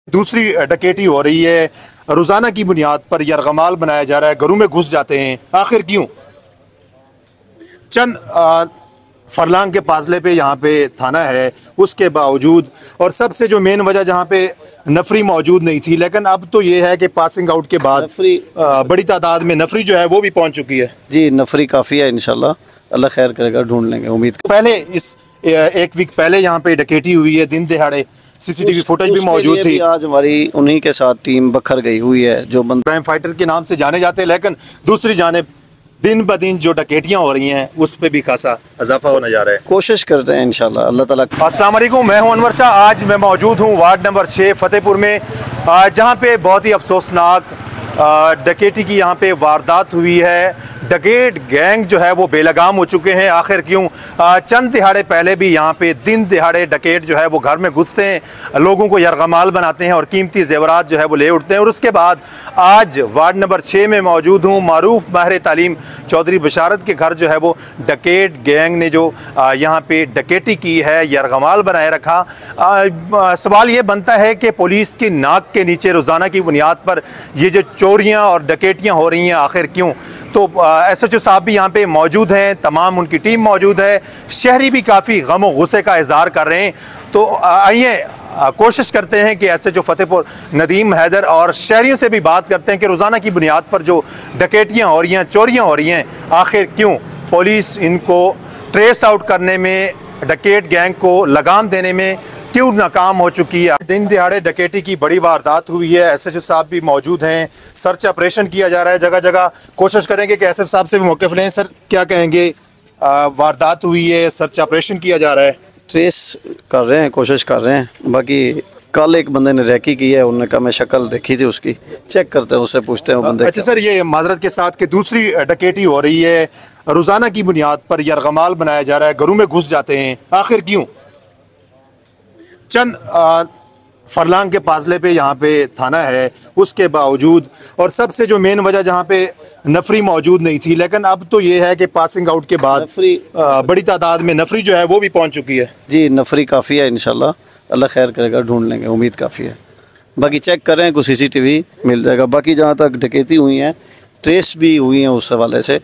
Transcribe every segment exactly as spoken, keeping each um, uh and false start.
दूसरी डकैती हो रही है, रोज़ाना की बुनियाद पर यरगमाल बनाया जा रहा है, घरों में घुस जाते हैं। आखिर क्यों? चंद आ, फरलांग के फासले पे यहाँ पे थाना है, उसके बावजूद और सबसे जो मेन वजह जहाँ पे नफरी मौजूद नहीं थी, लेकिन अब तो ये है कि पासिंग आउट के बाद आ, बड़ी तादाद में नफरी जो है वो भी पहुँच चुकी है। जी, नफरी काफ़ी है, इंशाल्लाह अल्लाह खैर करेगा, ढूंढ लेंगे उम्मीद। पहले इस एक वीक पहले यहाँ पे डकैती हुई है, दिन दिहाड़े सीसीटीवी फुटेज भी मौजूद थी। आज हमारी उन्हीं के साथ टीम बखर गई हुई है, जो बंद क्राइम फाइटर के नाम से जाने जाते हैं, लेकिन दूसरी जानिब दिन ब दिन जो डकैतियाँ हो रही हैं उस पर भी खासा इजाफा होने जा रहा है। कोशिश करते हैं इंशाल्लाह अल्लाह ताला। अस्सलाम वालेकुम, मैं हूं अनवर शाह। आज मैं मौजूद हूं वार्ड नंबर छः फतेहपुर में, जहां पे बहुत ही अफसोसनाक डकैती की यहाँ पे वारदात हुई है। डकैत गैंग जो है वो बेलगाम हो चुके हैं। आखिर क्यों? चंद दिहाड़े पहले भी यहाँ पे दिन दिहाड़े डकैत जो है वो घर में घुसते हैं, लोगों को यरगमाल बनाते हैं और कीमती जेवरात जो है वो ले उठते हैं। और उसके बाद आज वार्ड नंबर छः में मौजूद हूँ। मारूफ माहिर तालीम चौधरी बशारत के घर जो है वो डकैत गैंग ने जो यहाँ पे डकैती की है, यरगमाल बनाए रखा। सवाल ये बनता है कि पुलिस की नाक के नीचे रोज़ाना की बुनियाद पर ये जो चोरियाँ और डकैतियाँ हो रही हैं, आखिर क्यों? तो एस एच ओ साहब भी यहाँ पे मौजूद हैं, तमाम उनकी टीम मौजूद है। शहरी भी काफ़ी गम और गुस्से का इजहार कर रहे हैं। तो आइए कोशिश करते हैं कि S H O Fatehpur Nadeem Haider और शहरियों से भी बात करते हैं कि रोज़ाना की बुनियाद पर जो डकैतियाँ हो रही हैं, चोरियाँ हो रही हैं, आखिर क्यों? पुलिस इनको ट्रेस आउट करने में, डकैत गैंग को लगाम देने में क्यों नाकाम हो चुकी है? दिन दिहाड़े डकैती की बड़ी वारदात हुई है। एस एच ओ साहब भी मौजूद हैं, सर्च ऑपरेशन किया जा रहा है जगह जगह। कोशिश करेंगे कि एस एच ओ साहब से भी मौके लें। सर, क्या कहेंगे? आ, वारदात हुई है, सर्च ऑपरेशन किया जा रहा है, ट्रेस कर रहे हैं, कोशिश कर रहे हैं। बाकी कल एक बंदे ने रैकी की है, उन्होंने कहा मैं शक्ल देखी थी उसकी, चेक करते हैं, उससे पूछते हैं वो बंदे। अच्छा सर, ये माजरत के साथ कि दूसरी डकैती हो रही है, रोज़ाना की बुनियाद पर यरगमाल बनाया जा रहा है, घरों में घुस जाते हैं। आखिर क्यों? चंद फरलांग के फासले पे यहाँ पे थाना है, उसके बावजूद और सबसे जो मेन वजह जहाँ पे नफरी मौजूद नहीं थी, लेकिन अब तो ये है कि पासिंग आउट के बाद बड़ी तादाद में नफरी जो है वो भी पहुँच चुकी है। जी, नफरी काफ़ी है, इंशाल्लाह अल्लाह खैर करेगा, ढूंढ लेंगे, उम्मीद काफ़ी है। बाकी चेक करें, कुछ सी सी टी वी मिल जाएगा। बाकी जहाँ तक डकैती हुई हैं, ट्रेस भी हुई हैं उस हवाले से,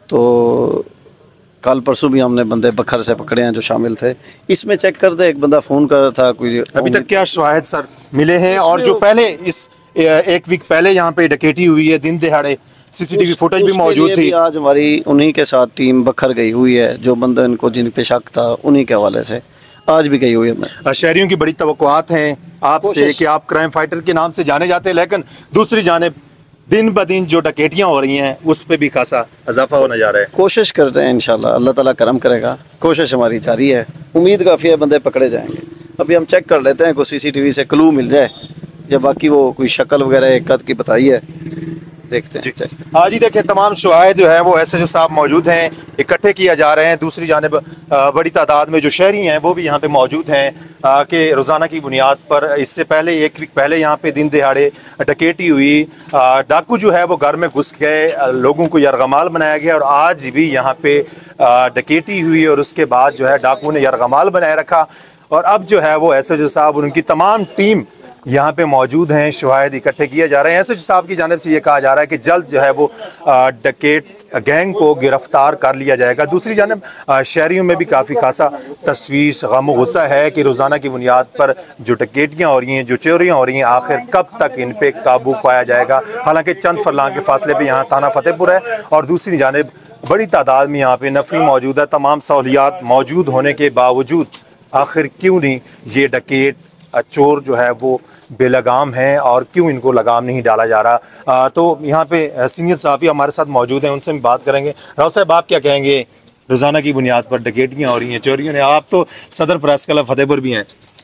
तो कल परसों भी हमने बंदे बखर से पकड़े हैं जो शामिल थे इसमें। चेक कर दे, एक बंदा फ़ोन कर रहा था कोई। अभी तक क्या शवाहिद सर मिले हैं? और जो पहले इस एक वीक पहले यहाँ पे डकैती हुई है, दिन दिहाड़े सीसीटीवी फुटेज भी मौजूद थी। आज हमारी उन्हीं के साथ टीम बखर गई हुई है, जो बंदा इनको जिन पे शक था उन्हीं के हवाले से आज भी गई हुई है। शहरियों की बड़ी तवक्कुआत हैं आपसे कि आप क्राइम फाइटर के नाम से जाने जाते हैं, लेकिन दूसरी जानिब दिन ब दिन जो डकैतियाँ हो रही हैं उस पर भी खासा इजाफा होने जा रहा है। कोशिश करते हैं इंशाल्लाह अल्लाह ताला करम करेगा, कोशिश हमारी जारी है, उम्मीद काफ़ी है बंदे पकड़े जाएंगे। अभी हम चेक कर लेते हैं, कोई सीसीटीवी से क्लू मिल जाए या बाकी वो कोई शक्ल वगैरह एक कद की बताई है, देखते हैं। हाँ जी, देखिए तमाम शवाहिद जो है वो एस एच ओ साहब मौजूद हैं, इकट्ठे किया जा रहे हैं। दूसरी जानिब बड़ी तादाद में जो शहरी हैं वो भी यहाँ पे मौजूद हैं कि रोज़ाना की बुनियाद पर इससे पहले एक वीक पहले यहाँ पे दिन दिहाड़े डकैती हुई, डाकू जो है वो घर में घुस गए, लोगों को यरगमाल बनाया गया और आज भी यहाँ पे डकैती हुई और उसके बाद जो है डाकू ने यरगमाल बनाए रखा। और अब जो है वो एस एच ओ साहब और उनकी तमाम टीम यहाँ पे मौजूद हैं, शवाहिद इकट्ठे किए जा रहे हैं। एस एच ओ साहब की जानिब से ये कहा जा रहा है कि जल्द जो है वो डकैत गैंग को गिरफ्तार कर लिया जाएगा। दूसरी जानिब शहरियों में भी काफ़ी खासा तशवीश, गम गुस्सा है कि रोज़ाना की बुनियाद पर जो डकैतियाँ हो रही हैं, जो चोरियाँ हो रही हैं, आखिर कब तक इन पर काबू पाया जाएगा। हालाँकि चंद फरलांग के फासले पर यहाँ थाना फतेहपुर है और दूसरी जानिब बड़ी तादाद में यहाँ पर नफरी मौजूद है। तमाम सहूलियात मौजूद होने के बावजूद आखिर क्यों नहीं ये डकैत चोर जो है वो बेलगाम हैं और क्यों इनको लगाम नहीं डाला जा रहा? आ, तो यहाँ पे सीनियर सहाफ़ी हमारे साथ मौजूद हैं, उनसे भी बात करेंगे। राव साहब, आप क्या कहेंगे? रोज़ाना की बुनियाद पर डकैतियाँ हो रही हैं, चोरियों ने, आप तो सदर प्रेस क्लब फतेहपुर भी हैं।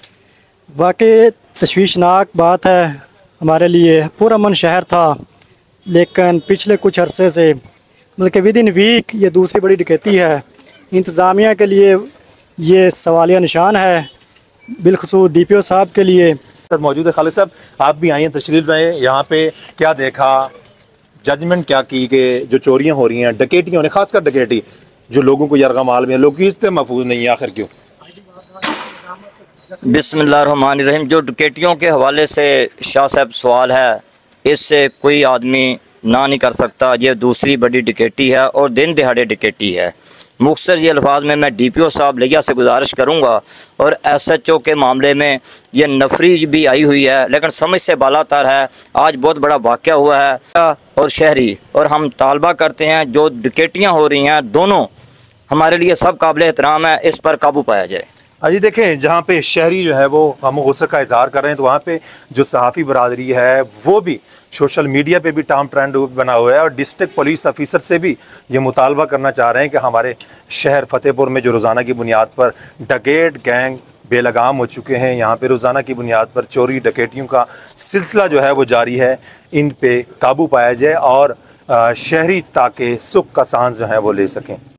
वाकई तशवीशनाक बात है हमारे लिए। पूरा मन शहर था, लेकिन पिछले कुछ अरसे से बल्कि विद इन वीक ये दूसरी बड़ी डकैती है। इंतज़ामिया के लिए ये सवालिया निशान है, बिलखसूस डी पी ओ साहब के लिए। मौजूद है खालिद साहब, आप भी आइए, तशरीफ रहे यहाँ पे। क्या देखा, जजमेंट क्या की कि जो चोरियाँ हो रही हैं, डकैतियाँ हो रही हैं, खासकर डकैती जो लोगों को यरगमाल में, लोग की इज्जत महफूज नहीं है, आखिर क्यों? बिस्मिल्लाहिर्रहमानिर्रहीम। जो डकैतियों के हवाले से शाह साहब सवाल है, इससे कोई आदमी ना नहीं कर सकता। ये दूसरी बड़ी डकैती है और दिन दिहाड़े डकैती है। मुख्तसर ये अल्फाज में मैं डी पी ओ साहब लिया से गुजारिश करूँगा और एस एच ओ के मामले में ये नफरी भी आई हुई है, लेकिन समझ से बालातर है। आज बहुत बड़ा वाक़या हुआ है और शहरी, और हम तालबा करते हैं जो डकैतियाँ हो रही हैं दोनों हमारे लिए सब काबिल एहतराम है, इस पर काबू पाया जाए। अजी देखें, जहाँ पे शहरी जो है वो हम गुस्से का इजहार कर रहे हैं, तो वहाँ पे जो सहाफ़ी बरादरी है वो भी सोशल मीडिया पे भी टाम ट्रेंड बना हुआ है और डिस्ट्रिक्ट पुलिस ऑफिसर से भी ये मुतालबा करना चाह रहे हैं कि हमारे शहर फतेहपुर में जो रोज़ाना की बुनियाद पर डकैत गैंग बेलगाम हो चुके हैं, यहाँ पे रोज़ाना की बुनियाद पर चोरी डकैतियों का सिलसिला जो है वो जारी है, इन पे काबू पाया जाए और शहरी ताकि सुख का सांस जो है वो ले सकें।